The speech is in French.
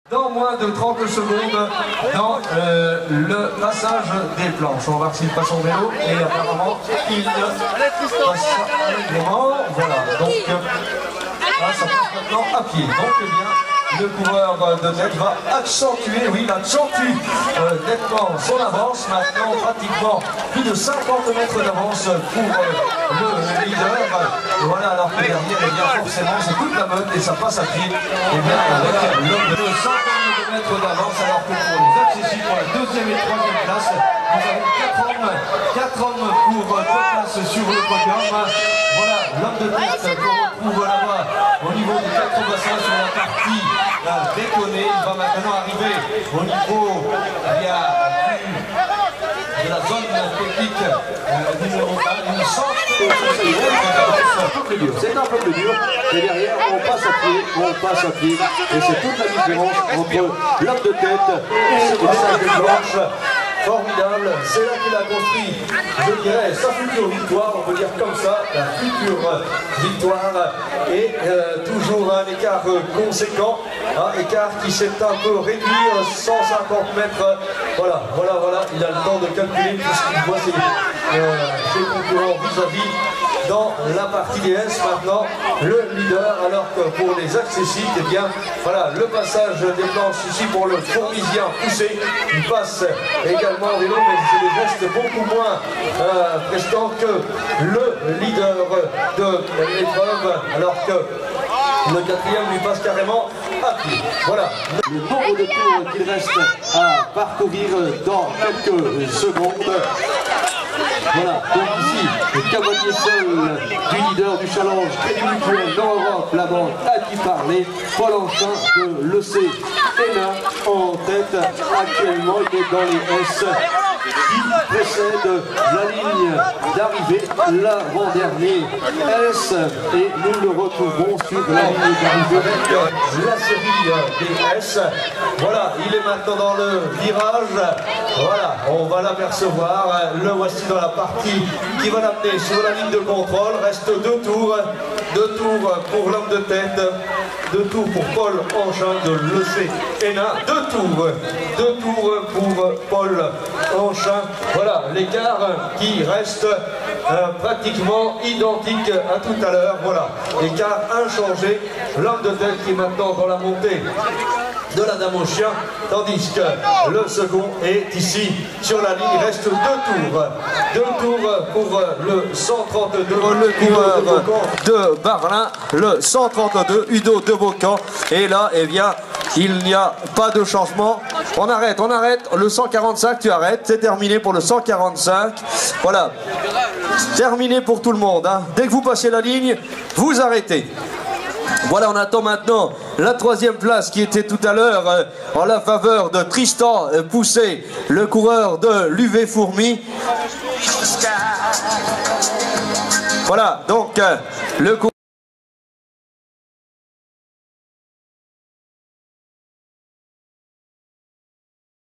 Dans moins de 30 secondes, dans le passage des planches. On va voir s'il passe en vélo et apparemment il passe allègrement. Voilà, donc ça passe maintenant à pied. Donc eh bien, le coureur de tête va accentuer, oui, il accentue nettement son avance. Maintenant, pratiquement plus de 50 mètres d'avance pour le leader. Voilà, alors que derrière, eh bien, forcément, c'est toute la meute et ça passe à pied. Et bien, avec l'homme de 50 mètres d'avance, alors que pour les accessibles, pour la deuxième et troisième place, nous avons 4 hommes pour 3 places sur le podium. Voilà, l'homme de tête qu'on retrouve là-bas au niveau des 4 bassins sur la partie déconnée. Il va maintenant arriver au niveau de la zone technique numéro 1. Une c'est un peu plus dur, et derrière on passe à pied, et c'est toute la différence entre l'homme de tête et le passage de planche. Formidable, c'est là qu'il a construit, je dirais, sa future victoire, on peut dire comme ça, la future victoire, et toujours un écart conséquent, un écart qui s'est un peu réduit, 150 mètres, voilà, il a le temps de calculer puisqu'il voit ses concurrents vis-à-vis dans la partie des S. Maintenant, le leader, alors que pour les accessibles, eh bien, voilà, le passage des planches ici pour le Fourmisien poussé, il passe également en vélo, mais c'est des gestes beaucoup moins prestants que le leader de l'épreuve, alors que le quatrième lui passe carrément à pied. Voilà. Le nombre de tours qu'il reste à parcourir dans quelques secondes. Voilà, donc ici, le cavalier seul du leader du challenge Crédit Mutuel Nord-Europe, la banque à qui parler, Paul Anchin de l'EC ENA en tête. Actuellement, il est dans les S qui précède la ligne d'arrivée, l'avant-dernier S, et nous le retrouverons sur la ligne d'arrivée avec la série des S. Voilà, il est maintenant dans le virage. Voilà, on va l'apercevoir. Le voici dans la partie qui va l'amener sur la ligne de contrôle. Reste 2 tours. 2 tours pour l'homme de tête. 2 tours pour Paul Anchin de l'EC ENA. 2 tours. 2 tours pour Paul Anchin. Voilà, l'écart qui reste pratiquement identique à tout à l'heure. Voilà, l'écart inchangé. L'homme de tête qui est maintenant dans la montée de la dame au chien, tandis que le second est ici sur la ligne. Il reste 2 tours. 2 tours pour le 132, le coureur de Barlin, le 132, Udo de Beaucamp. Et là, eh bien, il n'y a pas de changement. On arrête. Le 145, tu arrêtes. C'est terminé pour le 145. Voilà. Terminé pour tout le monde. Hein. Dès que vous passez la ligne, vous arrêtez. Voilà, on attend maintenant la 3e place qui était tout à l'heure en la faveur de Tristan Poussé, le coureur de l'UV Fourmi. Voilà, donc le coureur